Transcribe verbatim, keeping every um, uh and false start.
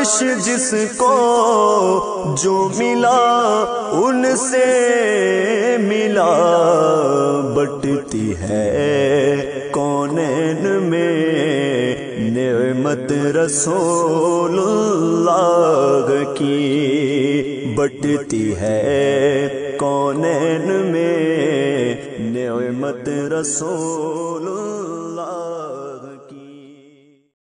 बारिश जिसको जो मिला उनसे मिला, बटती है कौनैन में नेमत रसूलुल्लाह की, बटती है कौनैन में नेमत रसूलुल्लाह।